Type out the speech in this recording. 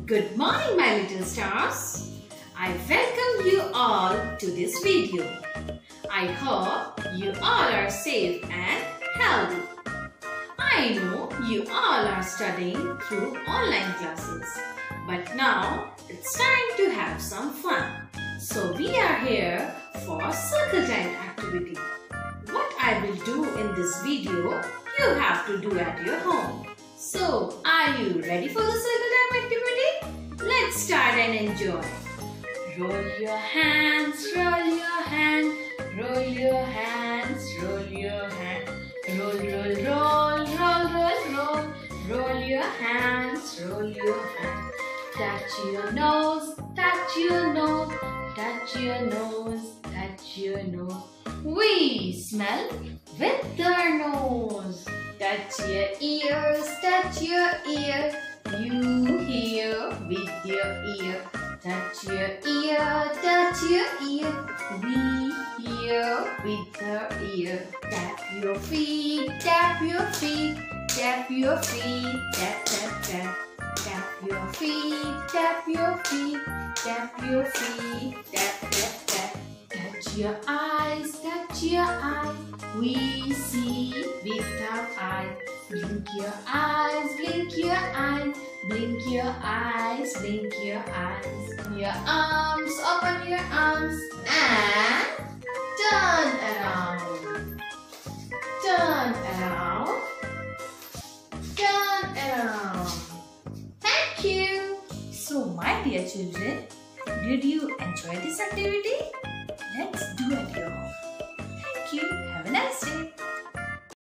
Good morning, my little stars. I welcome you all to this video. I hope you all are safe and healthy. I know you all are studying through online classes, but now it's time to have some fun. So we are here for circle time activity. What I will do in this video, you have to do at your home. So, are you ready for the circle time activity? Let's start and enjoy. Roll your hands, roll your hand, roll your hands, roll your hand. Roll, roll, roll, roll, roll, roll. Roll your hands, roll your hand. Touch your nose, touch your nose, touch your nose, touch your nose. We smell with our nose. Touch your ears, touch your ear. You hear with your ear. Touch your ear, touch your ear. We hear with our ear. Tap your feet, tap your feet, tap your feet, tap, tap, tap. Tap your feet, tap your feet, tap your feet, tap, tap, tap. Touch your eyes, touch your eyes. We see with our eyes. Blink your eyes, blink your eyes. Blink your eyes, blink your eyes. Your arms, open your arms and turn around. Turn around. Turn around. Thank you. So my dear children, did you enjoy this activity? Let's do it at your home. Thank you. Have a nice day.